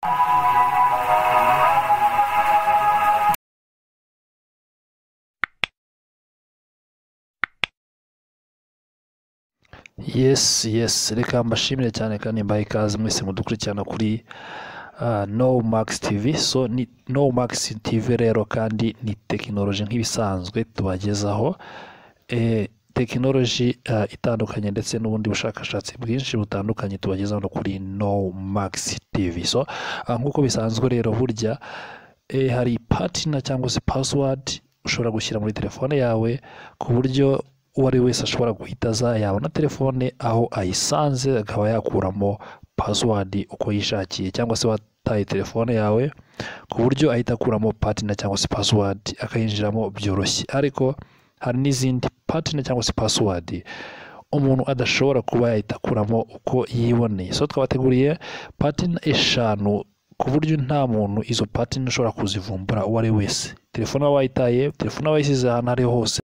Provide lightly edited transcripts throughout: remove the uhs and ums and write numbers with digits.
Yes, reka mbashimire cyane kandi mbaye ikaze mwese mudukurikirana kuri No Max TV. So ni No Max TV rero kandi ni tekinoloji nk'ibisanzwe tubagezaho tekinoloji itandukanye ndetse n'ubundi bushakashatsi bwinshi butandukanye tubagezaho no kuri No Max TV. So nk'uko bisanzwe rero burya hari partner cyangwa se password ushobora gushyira muri telefone yawe ku buryo uwo ari wese ashobora guhitaza yabona telefone aho ayisanze akaba yakuramo password uko yishakiye, cyangwa se wataye telefone yawe ku buryo ahita akuramo partner cyangwa se password akayinjiramo byoroshye. Ariko hari n'izindi partner cyangwa se password umuntu adashobora kuba yahita akuramo uko yiboneye. So twabateguriye partner eshanu ku buryo nta muntu izo partner ushobora kuzivumbura uwo ari wese. Telefone wayitaye, telefone wayisize ahantu ariho hose,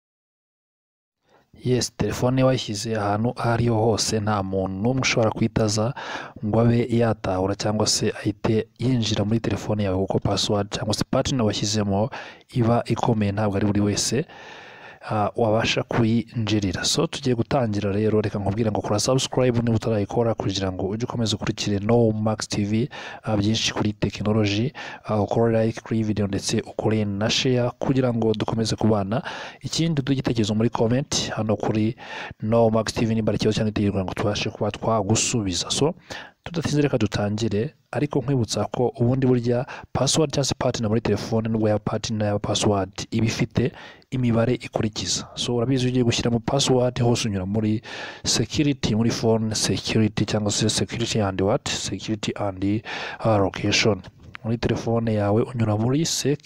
telefone wayishyize ahantu aho ariho hose, nta muntu n'umwe ushobora kwitaza ngo abe yatahura cyangwa se ahite yinjira muri telefone yawe, kuko password cyangwa se partner washyizemo iba ikomeye, ntabwo ari buri wese wabasha kuyinjirira. So tugiye gutangira rero, reka nkubwire ngo kora subscribe niba utarayikora kugira ngo ujye ukomeza ukurikire No Max TV byinshi kuri tekinoloji, ukore like kuri video ndetse ukore na share kugira ngo dukomeze kubana. Ikindi tugitekerezo muri comment hano kuri No Max TV niba ari ikibazo cyangwa itegeko ngo tubashe kuba twagusubiza. So tudatinze reka dutangire, ariko nkwibutsa ko ubundi burya password cyangwa se partner muri telefone nubwo ya partner ya password iba ifite imibare ikurikiza. So urabizi ugiye gushyira mu password hose unyura muri security, muri phone security cyangwa se security and security and location. Muri telefone yawe unyura muri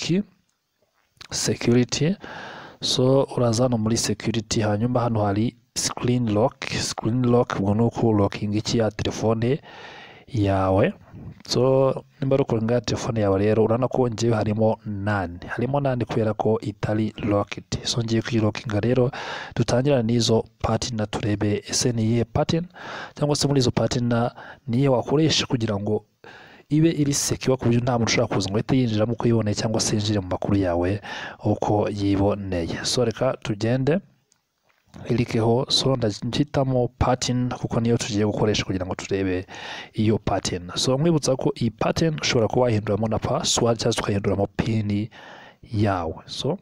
security. So uraza no muri security, hanyuma hano hari screen lock ubwo nuko locking iki ya telefone yawe. So nimba rukoringa telefone yawe rero urana ko ngiye harimo nane kubera ko itari locked. So ngiye kwilockinga rero dutangira n'izo partner turebe ese ni iyihe pattern cyangwa se muri izo partner niye wakoresha kugira ngo ibe iri secure ku buryo nta muntu ushobora kuza ngo ahite yinjiramo uko yiboneye cyangwa se yinjire mu makuru yawe uko yiboneye. So reka tugende irikeho. So ndahitamo pattern kuko niyo tugiye gukoresha kugira ngo turebe iyo pattern. So mwibutsa ko iyi pattern ushobora kuba wahinduramo na password cyangwa ukahinduramo pin yawe. So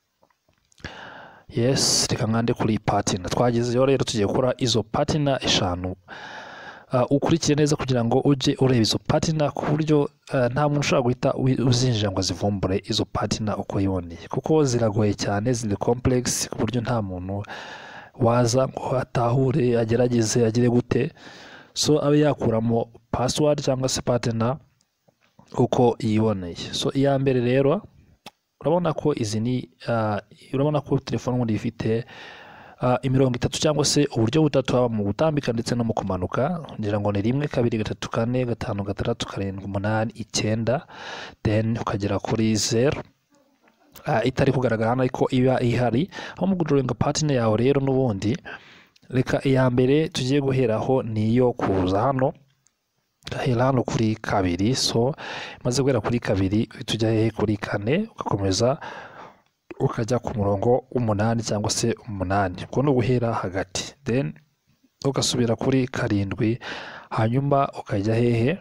reka nkande kuri pattern. Twagezeyo rero tugiye gukora izo pattern eshanu. Ukurikire neza kugira ngo ujye ureba izo partner ku buryo nta muntu ushobora guhita uzinjira ngo azivumbure izo partner uko yiboneye, kuko ziragoye cyane, ziri complex ku buryo nta muntu waza ngo atahure agerageze agire gute. So abe yakuramo password cyangwa se partner uko yiboneye. So iya mbere rero urabona ko izi ni urabona ko telefone ubundi ifite imirongo itatu cyangwa se uburyo butatu, haba mu gutambika ndetse no mu kumanuka. Ngira ngo ni 1 2 3 4 5 6 7 8 9, then ukagera kuri 0 itari kugaragara hano ariko iba ihari. Aho mu gudoringa partner yawe rero n'ubundi reka iya mbere tugiye guheraho niyo kuza hano, hera hano kuri 2. So maze guhera kuri 2 tujya hehe kuri 4 ugakomeza ukajya ku murongo 8 cyangwa se 8, ubwo no guhera hagati, then ugasubira kuri 7, hanyuma ukajya hehe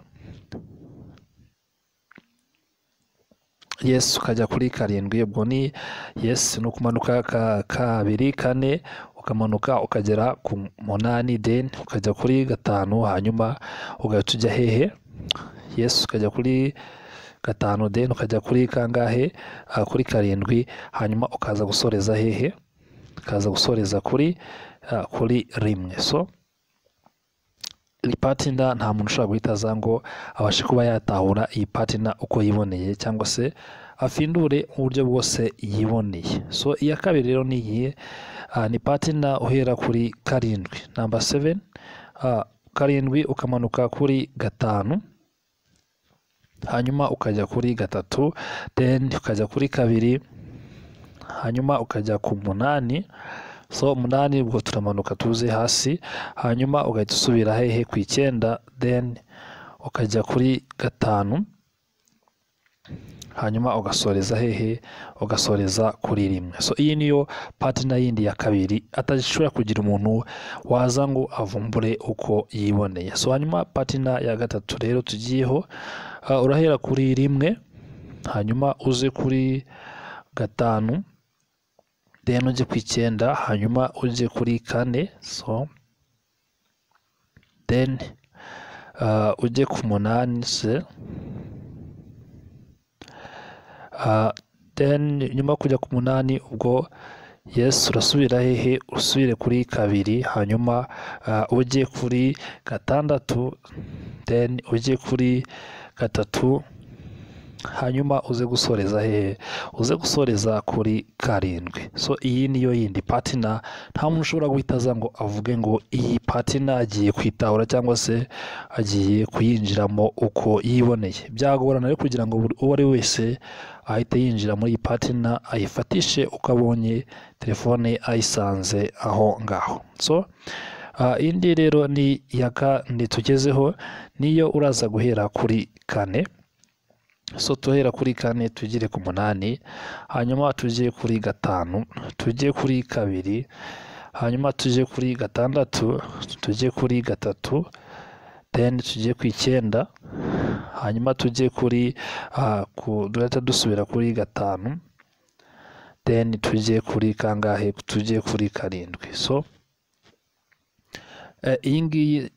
ukajya kuri 7, ubwo ni no kumanuka 2 4 ukamanuka ukagera ku 8, then ukajya kuri 5, hanyuma ugahita ujya hehe ukajya kuri 5, then ukajya kuri kangahe kuri 7, hanyuma ukaza gusoreza hehe gusoreza kuri 1. So iyi partner nta muntu ushobora guhita ngo abashe kuba yatahura iyi partner uko yiboneye cyangwa se afindure mu buryo bwose yiboneye. So iya kabiri rero ni iyihe? Ni partner uhera kuri 7, number 7, 7 ukamanuka kuri 5, hanyuma ukajya kuri 3, then ukajya kuri 2, hanyuma ukajya ku 8. So 8 ubwo turamanuka tuze hasi, hanyuma ugahita usubira hehe ku 9, then ukajya kuri gatanu, hanyuma ugasoreza hehe, ugasoreza kuri rimwe. So iyi niyo partner yindi ya kabiri atashobora kugira umuntu waza ngo avumbure uko yiboneye. So hanyuma partner ya gatatu rero tugiyeho, urahera kuri rimwe, hanyuma uze kuri gatanu, then ujye ku icyenda, hanyuma ujye kuri kane, so then ujye ku munani se, then nyuma kujya ku munani ubwo yes urasubira hehe, usubire kuri kabiri, hanyuma ujye kuri gatandatu, then ujye kuri gatatu, hanyuma uze gusoreza hehe, uze gusoreza kuri karindwi. So iyi niyo yindi partner nta muntu ushobora guhitaza ngo avuge ngo iyi partner agiye kwitahura cyangwa se agiye kuyinjiramo uko yiboneye. Byagorana rero kugira ngo uwo ari wese ahite yinjira muri iyi partner ayifatishe uko abonye telefone ayisanze aho ngaho. So indi rero ni ya kane tugezeho, niyo uraza guhera kuri kane. So tuhera kuri kane tugire ku munani, hanyuma tujye kuri gatanu, tujye kuri kabiri, hanyuma tujye kuri gatandatu, tujye kuri gatatu, then tujye ku icyenda, hanyuma tujye kuri duhita dusubira kuri gatanu, then tujye kuri kangahe, tujye kuri karindwi. So iyi ngiyi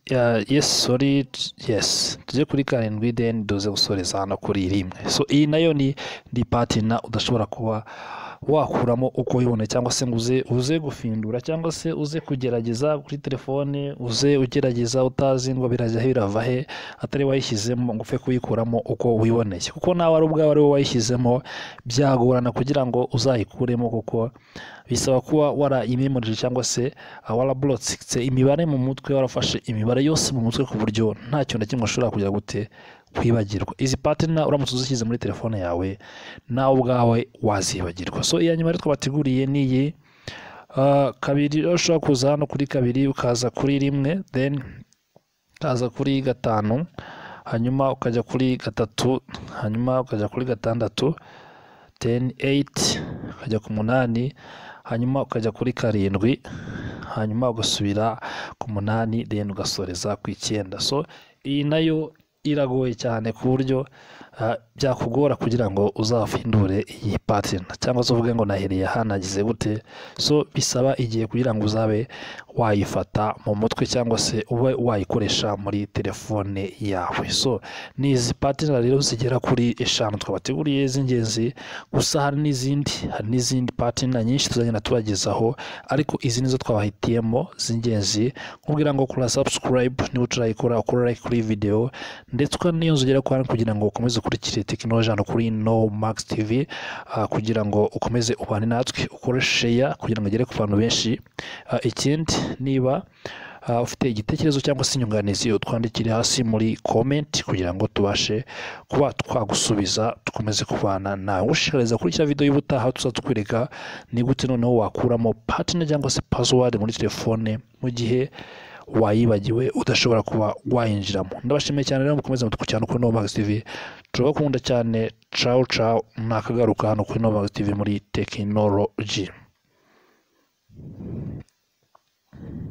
yes tujye kuri karindwi, then duze gusoreza hano kuri rimwe. So iyi nayo ni partner udashobora kuba wakuramo uko wibona, cyangwa se ngo uze gufindura, cyangwa se uze kugerageza kuri telefone, uze ugerageza utazi ngo birajya birava he, atari wayishyizemo ngo upfe kuyikuramo uko wiboneye, kuko nawe ari ubwawe ari wowe wayishyizemo, byagorana kugira ngo uzayikuremo, kuko bisaba kuba warayimemoje cyangwa se warablotse imibare mu mutwe, warafashe imibare yose mu mutwe ku buryo nta kintu na kimwe ushobora kugira gute kwibagirwa. Izi partner uramutse uzishyize muri telefone yawe nawe ubwawe wazibagirwa. So iya nyuma rero twabateguriye niyi kabiri, ushobora kuza hano kuri kabiri, ukaza kuri rimwe, then ukaza kuri gatanu, hanyuma ukajya kuri gatatu, hanyuma ukajya kuri gatandatu, then 8 ukajya ku munani, hanyuma ukajya kuri karindwi, hanyuma ugasubira ku munani, then ugasoreza ku icyenda. So iyi nayo iragoye cyane ku buryo byakugora kugira ngo uzafindure iyi partner, cyangwa se uvuge ngo nahereye hanagize gute. So bisaba igihe kugira ngo uzabe wayifata mu mutwe, cyangwa se ube wayikoresha muri telefone yawe. So ni izi partner rero zigera kuri 5 twabateguriye z'ingenzi, gusa hari n'izindi partner nyinshi tuzagenda tubagezaho, ariko izi nizo twabahitiyemo z'ingenzi. nkubwira ngo kora subscribe niba utarayikora, ukora like kuri video, ndetse niyo nzogera kugira ngo ukomeze ukurikire tekinoloji hano kuri No Max TV, kugira ngo ukomeze ubane natwe, ukore share kugira ngo agere ku bantu benshi. Ikindi niba ufite igitekerezo cyangwa se inyunganizi, utwandikire hasi muri comment kugira ngo tubashe kuba twagusubiza, tukomeze kubana nawe. Ushishikariza kurikira video y'ubutaha tuzatwereka ni gute noneho wakuramo partner cyangwa se password muri telefone mu gihe wayibagiwe udashobora kuba wayinjiramo. Ndabashimiye cyane rero, mukomeze mudukurikirane kuri No Max TV, turabakunda cyane. Ciao nakagaruka hano kuri No Max TV muri tekinoloji.